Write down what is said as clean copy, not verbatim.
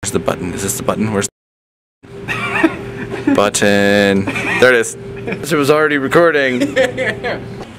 Where's the button? Is this the button? Where's the button? There it is. It was already recording.